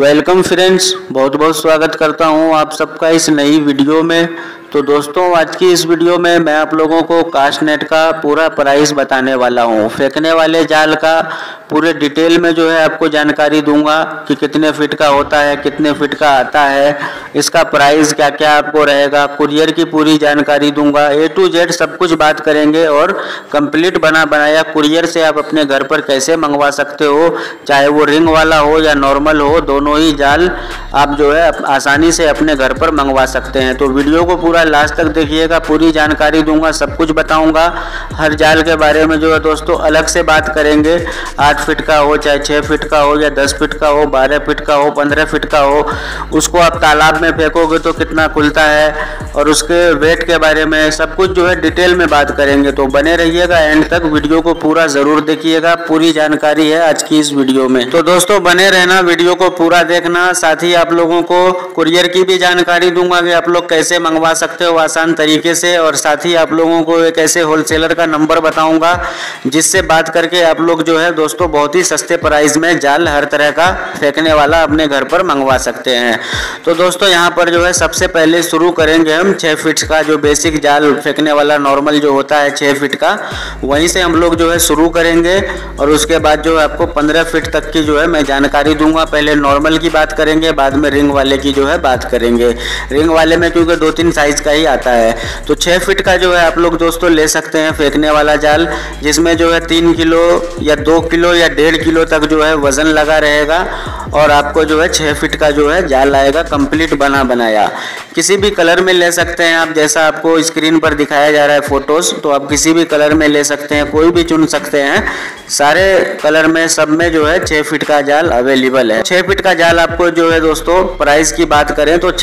Welcome friends, बहुत बहुत स्वागत करता हूं आप सबका इस नई वीडियो में। तो दोस्तों, आज की इस वीडियो में मैं आप लोगों को कास्टनेट का पूरा प्राइस बताने वाला हूं। फेंकने वाले जाल का पूरे डिटेल में जो है आपको जानकारी दूंगा कि कितने फीट का होता है, कितने फीट का आता है, इसका प्राइस क्या क्या आपको रहेगा, कुरियर की पूरी जानकारी दूंगा। A to Z सब कुछ बात करेंगे और कंप्लीट बना बनाया कुरियर से आप अपने घर पर कैसे मंगवा सकते हो, चाहे वो रिंग वाला हो या नॉर्मल हो, दोनों ही जाल आप जो है आसानी से अपने घर पर मंगवा सकते हैं। तो वीडियो को पूरा लास्ट तक देखिएगा, पूरी जानकारी दूंगा, सब कुछ बताऊंगा। हर जाल के बारे में जो है दोस्तों अलग से बात करेंगे। 8 फीट का हो, चाहे 6 फीट का हो, या 10 फीट का हो, 12 फीट का हो, 15 फीट का हो, उसको आप तालाब में फेंकोगे तो कितना खुलता है और उसके वेट के बारे में सब कुछ जो है डिटेल में बात करेंगे। तो बने रहिएगा एंड तक, वीडियो को पूरा ज़रूर देखिएगा, पूरी जानकारी है आज की इस वीडियो में। तो दोस्तों बने रहना, वीडियो को पूरा देखना। साथ ही आप लोगों को कुरियर की भी जानकारी दूंगा कि आप लोग कैसे मंगवा सकते हो आसान तरीके से, और साथ ही आप लोगों को एक ऐसे होलसेलर का नंबर बताऊंगा जिससे बात करके आप लोग जो है दोस्तों बहुत ही सस्ते प्राइस में जाल हर तरह का फेंकने वाला अपने घर पर मंगवा सकते हैं। तो दोस्तों यहाँ पर जो है सबसे पहले शुरू करेंगे हम 6 फीट का, जो बेसिक जाल फेंकने वाला नॉर्मल जो होता है 6 फीट का, वहीं से हम लोग जो है शुरू करेंगे। और उसके बाद जो है आपको 15 फीट तक की जो है मैं जानकारी दूंगा। पहले नॉर्मल की बात करेंगे, बाद में रिंग वाले की जो है बात करेंगे। रिंग वाले में क्योंकि 2-3 साइज का ही आता है। तो 6 फीट का जो है आप लोग दोस्तों ले सकते हैं फेंकने वाला जाल, जिसमें जो है 3 किलो या 2 किलो या 1.5 किलो तक जो है वजन लगा रहेगा। और आपको जो है 6 फीट का जो है जाल आएगा कंप्लीट बना बनाया। किसी भी कलर में ले सकते हैं आप, जैसा आपको स्क्रीन पर दिखाया जा रहा है फोटोज़, तो आप किसी भी कलर में ले सकते हैं, कोई भी चुन सकते हैं। सारे कलर में सब में जो है 6 फीट का जाल अवेलेबल है। 6 फीट का जाल आपको जो है दोस्तों प्राइस की बात करें तो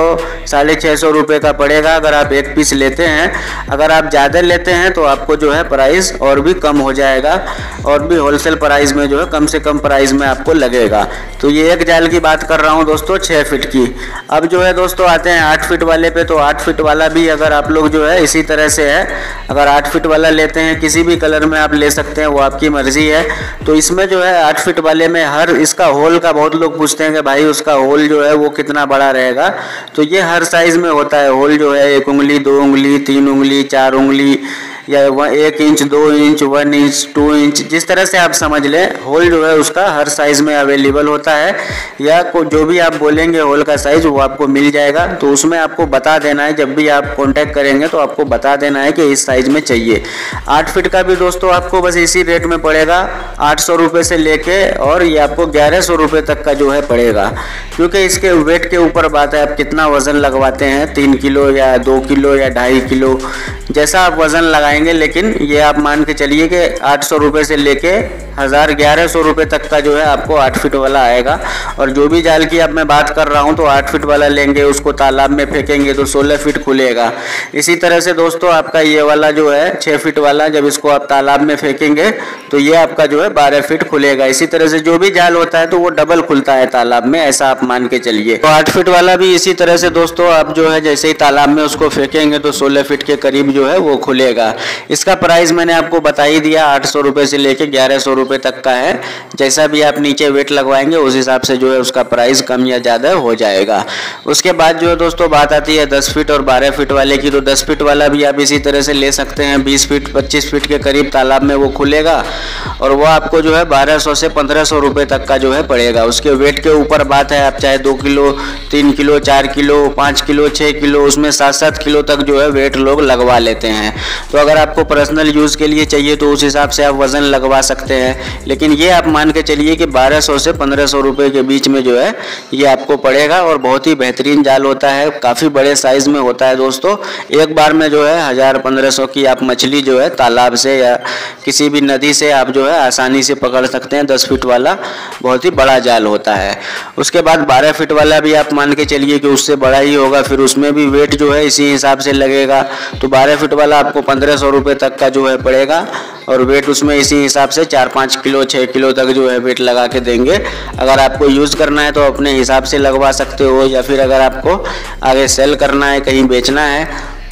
600-650 रुपये का पड़ेगा अगर आप एक पीस लेते हैं। अगर आप ज़्यादा लेते हैं तो आपको जो है प्राइस और भी कम हो जाएगा, और भी होलसेल प्राइस में जो है कम से कम प्राइस में आपको लगेगा। तो ये एक जाल की बात कर रहा हूँ दोस्तों 6 फीट की। अब जो है दोस्तों आते हैं 8 फीट वाले पे। तो 8 फीट वाला भी अगर आप लोग जो है इसी तरह से है, अगर 8 फीट वाला लेते हैं किसी भी कलर में आप ले सकते हैं, वो आपकी मर्जी है। तो इसमें जो है 8 फीट वाले में हर इसका होल का बहुत लोग पूछते हैं कि भाई उसका होल जो है वो कितना बड़ा रहेगा। तो ये हर साइज़ में होता है होल जो है, 1 उंगली, 2 उंगली, 3 उंगली, 4 उंगली, या 1 इंच, 2 इंच, 1 इंच, 2 इंच, जिस तरह से आप समझ लें। होल जो है उसका हर साइज़ में अवेलेबल होता है, या जो भी आप बोलेंगे होल का साइज़ वो आपको मिल जाएगा। तो उसमें आपको बता देना है, जब भी आप कांटेक्ट करेंगे तो आपको बता देना है कि इस साइज़ में चाहिए। 8 फीट का भी दोस्तों आपको बस इसी रेट में पड़ेगा, 800 रुपये से लेके, और ये आपको 1100 रुपये तक का जो है पड़ेगा, क्योंकि इसके वेट के ऊपर बात है आप कितना वज़न लगवाते हैं, 3 किलो या 2 किलो या 2.5 किलो, जैसा आप वज़न लगाएंगे। लेकिन ये आप मान के चलिए कि 800 रुपये से लेके 1100 रुपये तक का जो है आपको 8 फीट वाला आएगा। और जो भी जाल की अब मैं बात कर रहा हूँ तो 8 फीट वाला लेंगे, उसको तालाब में फेंकेंगे तो 16 फीट खुलेगा। इसी तरह से दोस्तों आपका ये वाला जो है 6 फीट वाला, जब इसको आप तालाब में फेंकेंगे तो ये आपका जो है 12 फीट खुलेगा। इसी तरह से जो भी जाल होता है तो वो डबल खुलता है तालाब में, ऐसा आप मान के चलिए। तो 8 फीट वाला भी इसी तरह से दोस्तों आप जो है जैसे ही तालाब में उसको फेंकेंगे तो 16 फीट के करीब जो है वो खुलेगा। इसका प्राइस मैंने आपको बता ही दिया, 800 रुपये से लेके 1100 रुपये तक का है। जैसा भी आप नीचे वेट लगवाएंगे उस हिसाब से जो है उसका प्राइस कम या ज़्यादा हो जाएगा। उसके बाद जो है दोस्तों बात आती है 10 फीट और 12 फीट वाले की। तो 10 फीट वाला भी आप इसी तरह से ले सकते हैं, 20 फीट 25 फीट के करीब तालाब में वो खुलेगा, और वो आपको जो है 1200 से 1500 रुपये तक का जो है पड़ेगा। उसके वेट के ऊपर बात है, आप चाहे 2 kilo, 3 kilo, 4 kilo, 5 kilo, 6 kilo, उसमें 7-7 किलो तक जो है वेट लोग लगवा लेते हैं। तो अगर आपको पर्सनल यूज़ के लिए चाहिए तो उस हिसाब से आप वज़न लगवा सकते हैं। लेकिन ये आप मान के चलिए कि 1200 से 1500 रुपये के बीच में जो है ये आपको पड़ेगा, और बहुत ही बेहतरीन जाल होता है, काफ़ी बड़े साइज़ में होता है दोस्तों। एक बार में जो है 1000-1500 की आप मछली जो है तालाब से या किसी भी नदी से आप जो है आसानी से पकड़ सकते हैं। 10 फीट वाला बहुत ही बड़ा जाल होता है। उसके बाद 12 फीट वाला भी आप मान के चलिए कि उससे बड़ा ही होगा, फिर उसमें भी वेट जो है इसी हिसाब से लगेगा। तो 12 फीट वाला आपको 1500 रुपये तक का जो है पड़ेगा, और वेट उसमें इसी हिसाब से 4-5 किलो 6 किलो तक जो है वेट लगा के देंगे। अगर आपको यूज़ करना है तो अपने हिसाब से लगवा सकते हो, या फिर अगर आपको आगे सेल करना है, कहीं बेचना है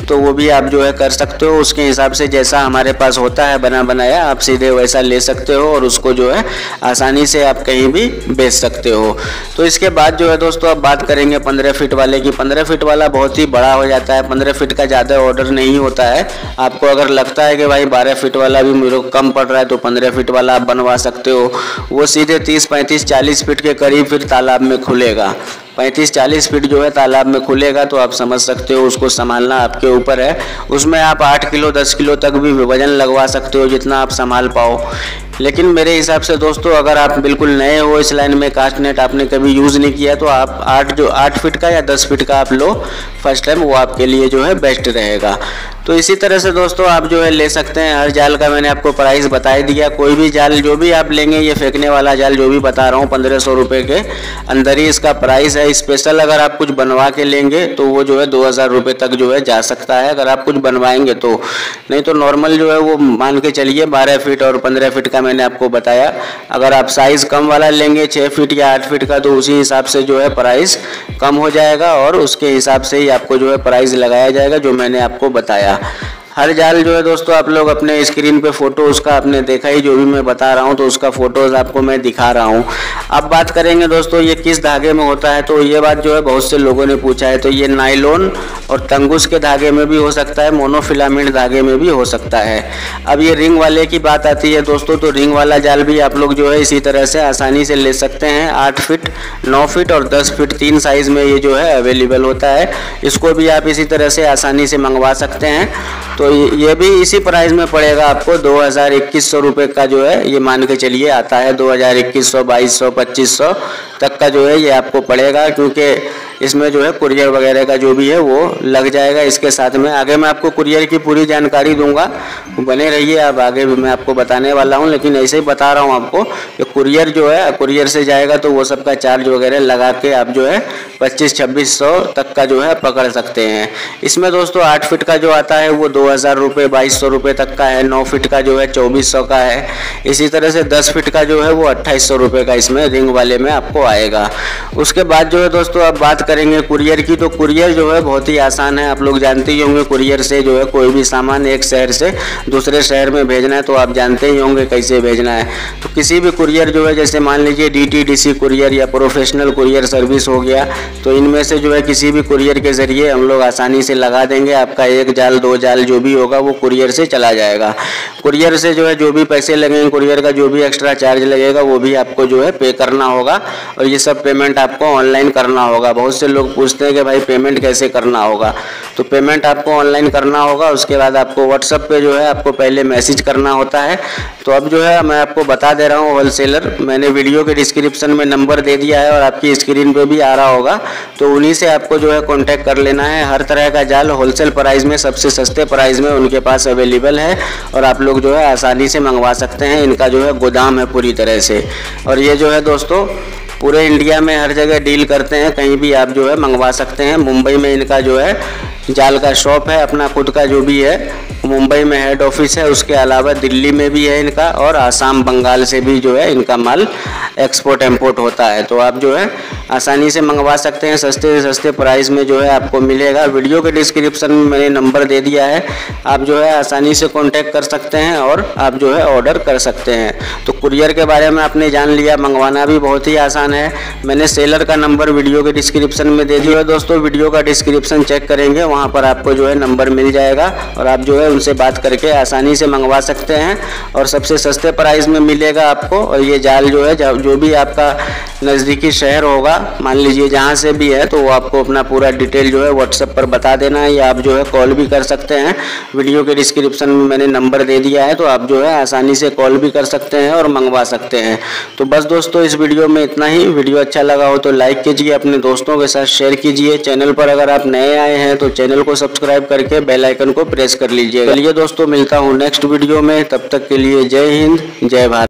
तो वो भी आप जो है कर सकते हो। उसके हिसाब से जैसा हमारे पास होता है बना बनाया, आप सीधे वैसा ले सकते हो और उसको जो है आसानी से आप कहीं भी बेच सकते हो। तो इसके बाद जो है दोस्तों अब बात करेंगे 15 फीट वाले की। 15 फीट वाला बहुत ही बड़ा हो जाता है, 15 फीट का ज़्यादा ऑर्डर नहीं होता है। आपको अगर लगता है कि भाई 12 फीट वाला भी मेरे को कम पड़ रहा है तो 15 फीट वाला आप बनवा सकते हो। वो सीधे 30, 35, 40 फीट के करीब फिर तालाब में खुलेगा। 35-40 फीट जो है तालाब में खुलेगा, तो आप समझ सकते हो उसको संभालना आपके ऊपर है। उसमें आप 8 किलो 10 किलो तक भी वजन लगवा सकते हो, जितना आप संभाल पाओ। लेकिन मेरे हिसाब से दोस्तों अगर आप बिल्कुल नए हो इस लाइन में, कास्ट नेट आपने कभी यूज़ नहीं किया, तो आप 8 फीट का या 10 फीट का आप लो फर्स्ट टाइम, वो आपके लिए जो है बेस्ट रहेगा। तो इसी तरह से दोस्तों आप जो है ले सकते हैं। हर जाल का मैंने आपको प्राइस बता ही दिया। कोई भी जाल जो भी आप लेंगे, ये फेंकने वाला जाल जो भी बता रहा हूँ 1500 रुपये के अंदर ही इसका प्राइस है। स्पेशल अगर आप कुछ बनवा के लेंगे तो वो जो है 2000 रुपये तक जो है जा सकता है, अगर आप कुछ बनवाएंगे तो। नहीं तो नॉर्मल जो है वो मान के चलिए 12 फीट और 15 फीट का मैंने आपको बताया। अगर आप साइज़ कम वाला लेंगे 6 फीट या 8 फीट का, तो उसी हिसाब से जो है प्राइस कम हो जाएगा और उसके हिसाब से ही आपको जो है प्राइस लगाया जाएगा जो मैंने आपको बताया। हर जाल जो है दोस्तों आप लोग अपने स्क्रीन पे फ़ोटो उसका आपने देखा ही, जो भी मैं बता रहा हूँ तो उसका फ़ोटोज़ आपको मैं दिखा रहा हूँ। अब बात करेंगे दोस्तों ये किस धागे में होता है, तो ये बात जो है बहुत से लोगों ने पूछा है। तो ये नायलॉन और तंगुस के धागे में भी हो सकता है, मोनोफिलामेंट धागे में भी हो सकता है। अब ये रिंग वाले की बात आती है दोस्तों, तो रिंग वाला जाल भी आप लोग जो है इसी तरह से आसानी से ले सकते हैं। 8 फीट 9 फीट और 10 फीट 3 साइज़ में ये जो है अवेलेबल होता है। इसको भी आप इसी तरह से आसानी से मंगवा सकते हैं। तो ये भी इसी प्राइस में पड़ेगा आपको 2000-2100 रुपये का जो है, ये मान के चलिए आता है 2000-2100, 2200, 2500 तक का जो है ये आपको पड़ेगा, क्योंकि इसमें जो है कुरियर वगैरह का जो भी है वो लग जाएगा इसके साथ में। आगे मैं आपको कुरियर की पूरी जानकारी दूंगा, बने रहिए आप, आगे भी मैं आपको बताने वाला हूं। लेकिन ऐसे ही बता रहा हूं आपको कि कुरियर जो है, कुरियर से जाएगा तो वो सबका चार्ज वगैरह लगा के आप जो है 2500-2600 तक का जो है पकड़ सकते हैं। इसमें दोस्तों 8 फीट का जो आता है वो 2000 रुपये 2200 रुपये तक का है। 9 फीट का जो है 2400 का है। इसी तरह से 10 फीट का जो है वो 2800 रुपये का इसमें रिंग वाले में आपको आएगा। उसके बाद जो है दोस्तों अब बात करेंगे कुरियर की। तो कुरियर जो है बहुत ही आसान है, आप लोग जानते ही होंगे। कुरियर से जो है कोई भी सामान एक शहर से दूसरे शहर में भेजना है तो आप जानते ही होंगे कैसे भेजना है। तो किसी भी कुरियर जो है, जैसे मान लीजिए DTDC कुरियर या प्रोफेशनल कुरियर सर्विस हो गया, तो इनमें से जो है किसी भी कुरियर के ज़रिए हम लोग आसानी से लगा देंगे। आपका 1 जाल 2 जाल जो भी होगा वो कुरियर से चला जाएगा। कुरियर से जो है जो भी पैसे लगेंगे, कुरियर का जो भी एक्स्ट्रा चार्ज लगेगा वो भी आपको जो है पे करना होगा, और ये सब पेमेंट आपको ऑनलाइन करना होगा। बहुत से लोग पूछते हैं कि भाई पेमेंट कैसे करना होगा, तो पेमेंट आपको ऑनलाइन करना होगा। उसके बाद आपको व्हाट्सएप पे जो है आपको पहले मैसेज करना होता है। तो अब जो है मैं आपको बता दे रहा हूँ, होलसेलर मैंने वीडियो के डिस्क्रिप्शन में नंबर दे दिया है और आपकी स्क्रीन पे भी आ रहा होगा, तो उन्हीं से आपको जो है कॉन्टैक्ट कर लेना है। हर तरह का जाल होलसेल प्राइस में, सबसे सस्ते प्राइस में उनके पास अवेलेबल है और आप लोग जो है आसानी से मंगवा सकते हैं। इनका जो है गोदाम है पूरी तरह से, और ये जो है दोस्तों पूरे इंडिया में हर जगह डील करते हैं, कहीं भी आप जो है मंगवा सकते हैं। मुंबई में इनका जो है जाल का शॉप है अपना खुद का जो भी है, मुंबई में हेड ऑफिस है। उसके अलावा दिल्ली में भी है इनका, और आसाम बंगाल से भी जो है इनका माल एक्सपोर्ट इंपोर्ट होता है। तो आप जो है आसानी से मंगवा सकते हैं, सस्ते से सस्ते प्राइस में जो है आपको मिलेगा। वीडियो के डिस्क्रिप्शन में मैंने नंबर दे दिया है, आप जो है आसानी से कांटेक्ट कर सकते हैं और आप जो है ऑर्डर कर सकते हैं। तो कुरियर के बारे में आपने जान लिया, मंगवाना भी बहुत ही आसान है। मैंने सेलर का नंबर वीडियो के डिस्क्रिप्शन में दे दिया है दोस्तों। वीडियो का डिस्क्रिप्शन चेक करेंगे, वहाँ पर आपको जो है नंबर मिल जाएगा और आप जो है उनसे बात करके आसानी से मंगवा सकते हैं और सबसे सस्ते प्राइस में मिलेगा आपको। और ये जाल जो है जो भी आपका नज़दीकी शहर होगा, मान लीजिए जहाँ से भी है, तो वो आपको अपना पूरा डिटेल जो है व्हाट्सएप पर बता देना है, या आप जो है कॉल भी कर सकते हैं। वीडियो के डिस्क्रिप्शन में मैंने नंबर दे दिया है, तो आप जो है आसानी से कॉल भी कर सकते हैं और मंगवा सकते हैं। तो बस दोस्तों इस वीडियो में इतना ही। वीडियो अच्छा लगा हो तो लाइक कीजिए, अपने दोस्तों के साथ शेयर कीजिए। चैनल पर अगर आप नए आए हैं तो चैनल को सब्सक्राइब करके बेल आइकन को प्रेस कर लीजिए। चलिए दोस्तों मिलता हूँ नेक्स्ट वीडियो में, तब तक के लिए जय हिंद जय भारत।